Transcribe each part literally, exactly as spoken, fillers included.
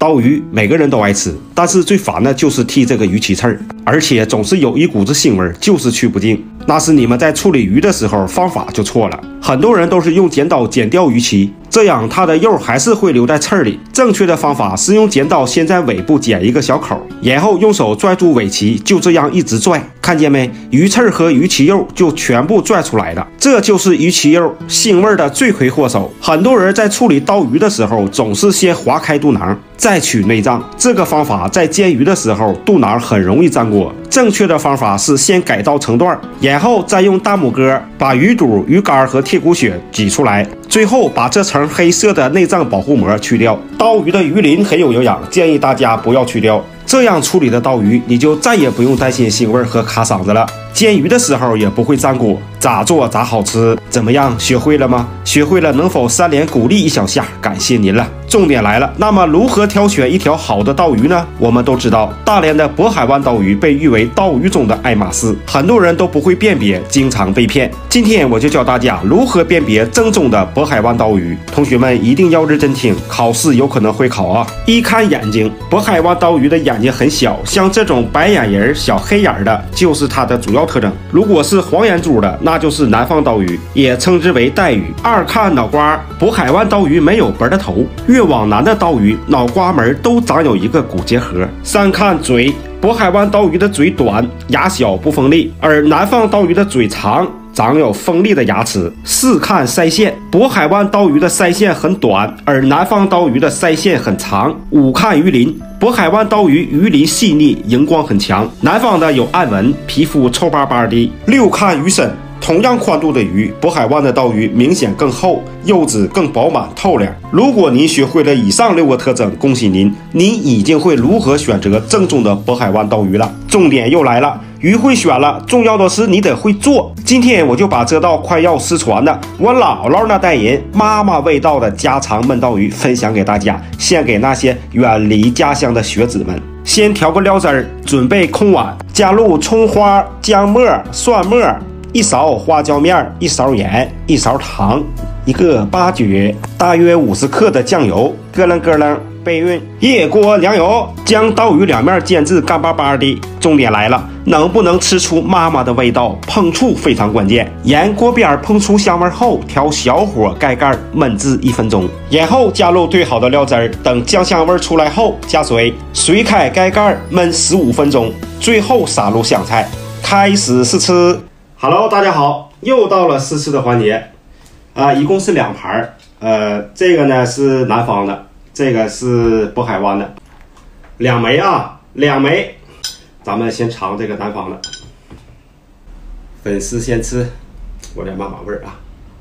刀鱼每个人都爱吃，但是最烦的就是剔这个鱼鳍刺儿，而且总是有一股子腥味，就是去不净。那是你们在处理鱼的时候方法就错了。很多人都是用剪刀剪掉鱼鳍，这样它的肉还是会留在刺儿里。正确的方法是用剪刀先在尾部剪一个小口，然后用手拽住尾鳍，就这样一直拽，看见没？鱼刺和鱼鳍肉就全部拽出来了。这就是鱼鳍肉腥味的罪魁祸首。很多人在处理刀鱼的时候，总是先划开肚囊，再取内脏。这个方法在煎鱼的时候，肚囊很容易粘锅。正确的方法是先改刀成段，然后再用大拇哥把鱼肚、鱼肝和剔骨血挤出来，最后把这层黑色的内脏保护膜去掉。刀鱼的鱼鳞很有营养，建议大家不要去掉。这样处理的刀鱼，你就再也不用担心腥味和卡嗓子了。煎鱼的时候也不会粘锅，咋做咋好吃。怎么样，学会了吗？学会了能否三连鼓励一小下？感谢您了。重点来了，那么如何挑选一条好的刀鱼呢？我们都知道，大连的渤海湾刀鱼被誉为刀鱼中的爱马仕，很多人都不会辨别，经常被骗。今天我就教大家如何辨别正宗的渤海湾刀鱼，同学们一定要认真听，考试有可能会考啊！一看眼睛，渤海湾刀鱼的眼睛很小，像这种白眼人、小黑眼的，就是它的主要特征。如果是黄眼珠的，那就是南方刀鱼，也称之为带鱼。二看脑瓜，渤海湾刀鱼没有本的头，越往南的刀鱼脑瓜门都长有一个骨结核。三看嘴，渤海湾刀鱼的嘴短，牙小不锋利，而南方刀鱼的嘴长，长有锋利的牙齿。四看腮线，渤海湾刀鱼的腮线很短，而南方刀鱼的腮线很长。五看鱼鳞，渤海湾刀鱼鱼鳞细腻，荧光很强，南方的有暗纹，皮肤臭巴巴的。六看鱼身，同样宽度的鱼，渤海湾的刀鱼明显更厚，肉质更饱满透亮。如果您学会了以上六个特征，恭喜您，您已经会如何选择正宗的渤海湾刀鱼了。重点又来了，鱼会选了，重要的是你得会做。今天我就把这道快要失传的我姥姥那代人妈妈味道的家常焖刀鱼分享给大家，献给那些远离家乡的学子们。先调个料汁儿，准备空碗，加入葱花、姜末、蒜末，一勺花椒面，一勺盐，一勺糖，一个八角，大约五十克的酱油，咯楞咯楞备用。热锅凉油，将刀鱼两面煎至干巴巴的。重点来了，能不能吃出妈妈的味道？烹醋非常关键。沿锅边烹出香味后，调小火盖盖焖至一分钟，然后加入兑好的料汁儿。等酱香味出来后，加水，水开盖盖焖十五分钟，最后撒入香菜，开始试吃。Hello， 大家好，又到了试吃的环节，啊、呃，一共是两盘，呃，这个呢是南方的，这个是渤海湾的，两枚啊，两枚，咱们先尝这个南方的，粉丝先吃，我点慢把味儿啊，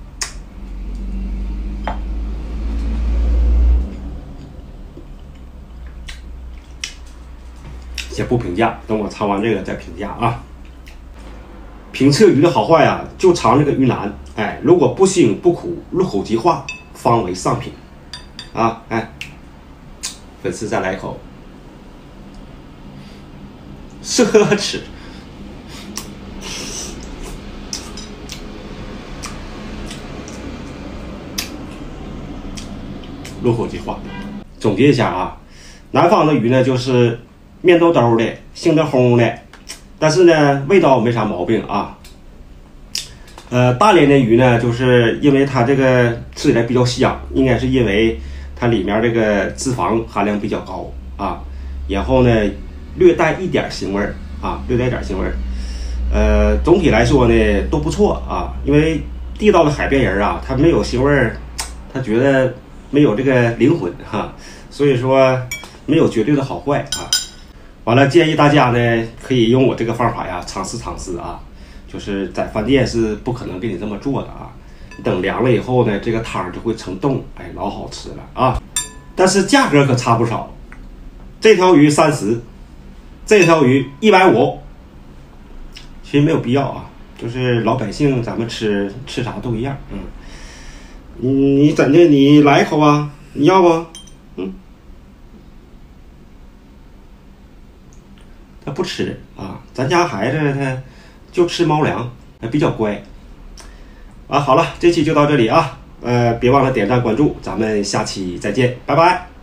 先不评价，等我尝完这个再评价啊。评测鱼的好坏啊，就尝这个鱼腩，哎，如果不腥不苦，入口即化，方为上品啊！哎，粉丝再来一口，奢侈。入口即化。总结一下啊，南方的鱼呢，就是面兜兜的，腥的烘的。但是呢，味道没啥毛病啊。呃，大连的鱼呢，就是因为它这个吃起来比较香，应该是因为它里面这个脂肪含量比较高啊，然后呢，略带一点腥味儿啊，略带一点腥味儿。呃，总体来说呢都不错啊，因为地道的海边人啊，他没有腥味儿，他觉得没有这个灵魂哈、啊，所以说没有绝对的好坏啊。完了，建议大家呢可以用我这个方法呀尝试尝试啊，就是在饭店是不可能给你这么做的啊。等凉了以后呢，这个汤就会成冻，哎，老好吃了啊。但是价格可差不少，这条鱼三十，这条鱼一百五，其实没有必要啊。就是老百姓咱们吃吃啥都一样，嗯。你你怎的？你来一口啊？你要不？嗯。他不吃啊，咱家孩子他就吃猫粮，他比较乖。啊，好了，这期就到这里啊，呃，别忘了点赞关注，咱们下期再见，拜拜。